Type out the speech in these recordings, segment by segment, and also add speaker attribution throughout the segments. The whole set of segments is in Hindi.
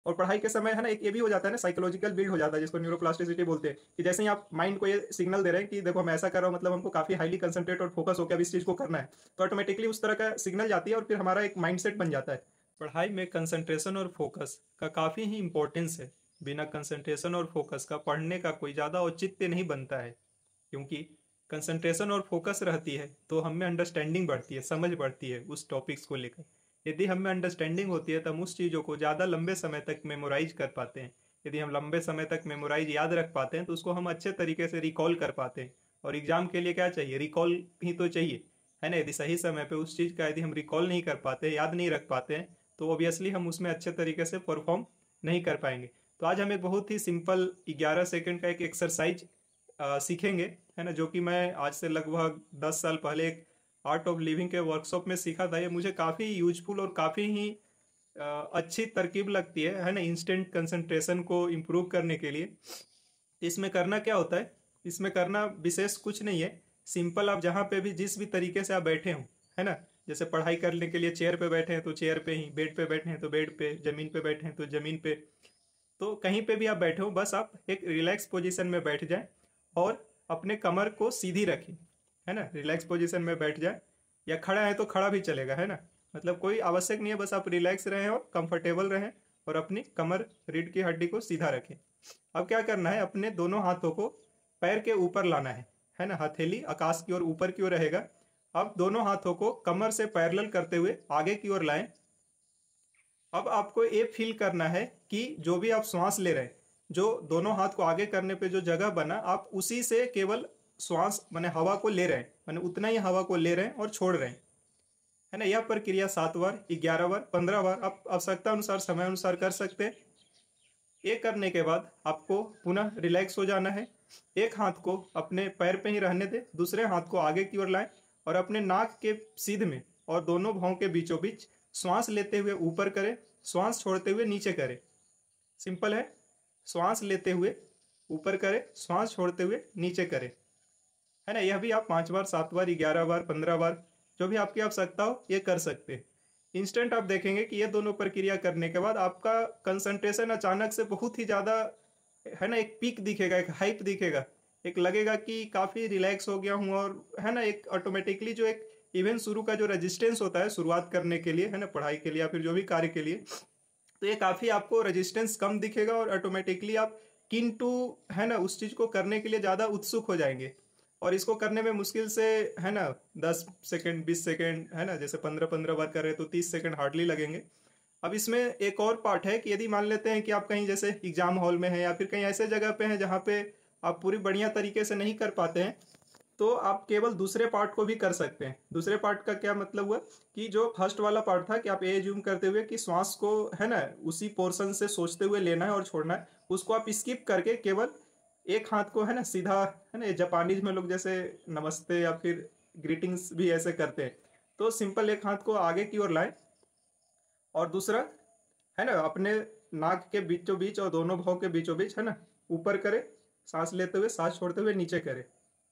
Speaker 1: और पढ़ाई के समय है ना एक ये भी हो जाता है ना, साइकोलॉजिकल बिल्ड हो जाता है, जिसको न्यूरोप्लास्टिसिटी बोलते हैं, कि जैसे ही आप माइंड को ये सिग्नल दे रहे हैं कि देखो हम ऐसा कर रहा हूँ, मतलब हमको काफी हाईली कंसंट्रेट और फोकस होकर अब इस चीज को करना है, तो ऑटोमेटिकली उस तरह का सिग्नल जाती है और फिर हमारा एक माइंडसेट बन जाता है। पढ़ाई में कंसंट्रेशन और फोकस का काफ़ी ही इम्पोर्टेंस है। बिना कंसंट्रेशन और फोकस का पढ़ने का कोई ज़्यादा औचित्य नहीं बनता है, क्योंकि कंसंट्रेशन और फोकस रहती है तो हमें अंडरस्टैंडिंग बढ़ती है, समझ बढ़ती है उस टॉपिक्स को लेकर। यदि हमें अंडरस्टैंडिंग होती है तो हम उस चीज़ों को ज़्यादा लंबे समय तक मेमोराइज कर पाते हैं। यदि हम लंबे समय तक मेमोराइज याद रख पाते हैं तो उसको हम अच्छे तरीके से रिकॉल कर पाते हैं। और एग्जाम के लिए क्या चाहिए, रिकॉल ही तो चाहिए, है ना। यदि सही समय पे उस चीज़ का यदि हम रिकॉल नहीं कर पाते, याद नहीं रख पाते हैं, तो ऑब्वियसली हम उसमें अच्छे तरीके से परफॉर्म नहीं कर पाएंगे। तो आज हम एक बहुत ही सिंपल 11 सेकंड का एक एक्सरसाइज सीखेंगे, है ना, जो कि मैं आज से लगभग 10 साल पहले एक आर्ट ऑफ लिविंग के वर्कशॉप में सीखा था। ये मुझे काफ़ी यूजफुल और काफ़ी ही अच्छी तरकीब लगती है ना, इंस्टेंट कंसंट्रेशन को इम्प्रूव करने के लिए। इसमें करना क्या होता है, इसमें करना विशेष कुछ नहीं है। सिंपल, आप जहाँ पे भी जिस भी तरीके से आप बैठे हो, है ना, जैसे पढ़ाई करने के लिए चेयर पे बैठे हैं तो चेयर पे ही, बेड पे बैठे हैं तो बेड पे, जमीन पे बैठे हैं तो जमीन पे, तो कहीं पे भी आप बैठे हो बस आप एक रिलैक्स पोजीशन में बैठ जाएं और अपने कमर को सीधी रखें, है ना। रिलैक्स पोजीशन में बैठ जाए, या खड़ा है तो खड़ा भी चलेगा, है ना। मतलब कोई आवश्यक नहीं है, बस आप रिलैक्स रहें और कंफर्टेबल रहें और अपनी कमर, रीढ़ की हड्डी को सीधा रखें। अब क्या करना है, अपने दोनों हाथों को पैर के ऊपर लाना है ना। हथेली आकाश की ओर ऊपर की ओर रहेगा। अब दोनों हाथों को कमर से पैरेलल करते हुए आगे की ओर लाएं। अब आपको ये फील करना है कि जो भी आप श्वास ले रहे हैं, जो दोनों हाथ को आगे करने पे जो जगह बना, आप उसी से केवल श्वास माने हवा को ले रहे हैं, माने उतना ही हवा को ले रहे हैं और छोड़ रहे हैं, है ना। यह प्रक्रिया 7 बार, 11 बार, 15 बार आप आवश्यकता अनुसार, समय अनुसार कर सकते हैं। ये करने के बाद आपको पुनः रिलैक्स हो जाना है। एक हाथ को अपने पैर पे ही रहने दें, दूसरे हाथ को आगे की ओर लाएं और अपने नाक के सीध में और दोनों भौं के बीचों बीच श्वास लेते हुए ऊपर करें, श्वास छोड़ते हुए नीचे करें। सिंपल है, श्वास लेते हुए ऊपर करें, श्वास छोड़ते हुए नीचे करें, है ना। यह भी आप 5 बार, 7 बार, 11 बार, 15 बार, जो भी आपकी आवश्यकता हो ये कर सकते हैं। इंस्टेंट आप देखेंगे कि ये दोनों प्रक्रिया करने के बाद आपका कंसंट्रेशन अचानक से बहुत ही ज़्यादा, है ना, एक पीक दिखेगा, एक हाइप दिखेगा, एक लगेगा कि काफ़ी रिलैक्स हो गया हूँ, और है ना एक ऑटोमेटिकली जो एक इवेंट शुरू का जो रेजिस्टेंस होता है शुरुआत करने के लिए, है ना, पढ़ाई के लिए या फिर जो भी कार्य के लिए, तो ये काफ़ी आपको रेजिस्टेंस कम दिखेगा और ऑटोमेटिकली आप किन टू, है ना, उस चीज़ को करने के लिए ज़्यादा उत्सुक हो जाएंगे। और इसको करने में मुश्किल से, है ना, 10 सेकेंड, 20 सेकेंड, है ना, जैसे 15-15 बार कर रहे हैं तो 30 सेकेंड हार्डली लगेंगे। अब इसमें एक और पार्ट है कि यदि मान लेते हैं कि आप कहीं जैसे एग्जाम हॉल में हैं या फिर कहीं ऐसे जगह पे हैं जहाँ पे आप पूरी बढ़िया तरीके से नहीं कर पाते हैं, तो आप केवल दूसरे पार्ट को भी कर सकते हैं। दूसरे पार्ट का क्या मतलब हुआ, कि जो फर्स्ट वाला पार्ट था कि आप ये ज्यूम करते हुए कि श्वास को, है ना, उसी पोर्शन से सोचते हुए लेना है और छोड़ना है, उसको आप स्किप करके केवल एक हाथ को, है ना, सीधा, है ना, जापानीज में लोग जैसे नमस्ते या फिर ग्रीटिंग्स भी ऐसे करते हैं, तो सिंपल एक हाथ को आगे की ओर लाएं और दूसरा, है ना, अपने नाक के बीचों बीच और दोनों भौं के बीचों बीच, है ना, ऊपर करें, सांस लेते हुए, सांस छोड़ते हुए नीचे करें,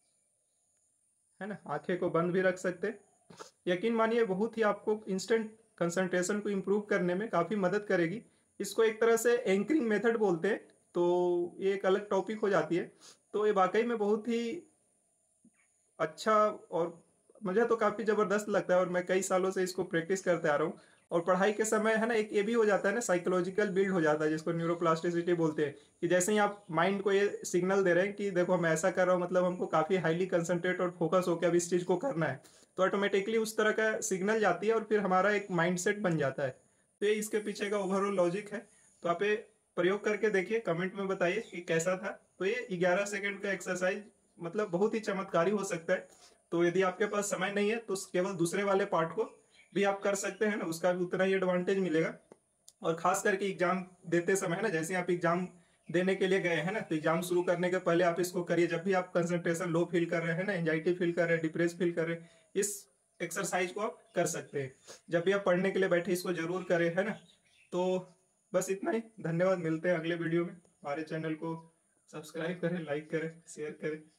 Speaker 1: है ना। आंखें को बंद भी रख सकते हैं। यकीन मानिए बहुत ही आपको इंस्टेंट कंसंट्रेशन को इम्प्रूव करने में काफ़ी मदद करेगी। इसको एक तरह से एंकरिंग मेथड बोलते हैं, तो ये एक अलग टॉपिक हो जाती है। तो ये वाकई में बहुत ही अच्छा और मुझे तो काफ़ी ज़बरदस्त लगता है, और मैं कई सालों से इसको प्रैक्टिस करते आ रहा हूँ। और पढ़ाई के समय, है ना, एक ये भी हो जाता है ना, साइकोलॉजिकल बिल्ड हो जाता है, जिसको न्यूरोप्लास्टिसिटी बोलते हैं, कि जैसे ही आप माइंड को ये सिग्नल दे रहे हैं कि देखो मैं ऐसा कर रहा हूँ, मतलब हमको काफ़ी हाईली कंसंट्रेट और फोकस होकर अब इस चीज़ को करना है, तो ऑटोमेटिकली उस तरह का सिग्नल जाती है और फिर हमारा एक माइंड सेट बन जाता है। तो ये इसके पीछे का ओवरऑल लॉजिक है। तो आप ये प्रयोग करके देखिए, कमेंट में बताइए कि कैसा था। तो ये 11 सेकंड का एक्सरसाइज मतलब बहुत ही चमत्कारी हो सकता है। तो यदि आपके पास समय नहीं है तो केवल दूसरे वाले पार्ट को भी आप कर सकते हैं ना, उसका भी उतना ही एडवांटेज मिलेगा। और खास करके एग्जाम देते समय, है ना, जैसे आप एग्जाम देने के लिए गए हैं ना, तो एग्जाम शुरू करने के पहले आप इसको करिए। जब भी आप कंसंट्रेशन लो फील कर रहे हैं ना, एंजाइटी फील कर रहे हैं, डिप्रेस फील कर रहे हैं, इस एक्सरसाइज को आप कर सकते हैं। जब भी आप पढ़ने के लिए बैठे इसको जरूर करें, है ना। तो बस इतना ही, धन्यवाद। मिलते हैं अगले वीडियो में। हमारे चैनल को सब्सक्राइब करें, लाइक करें, शेयर करें।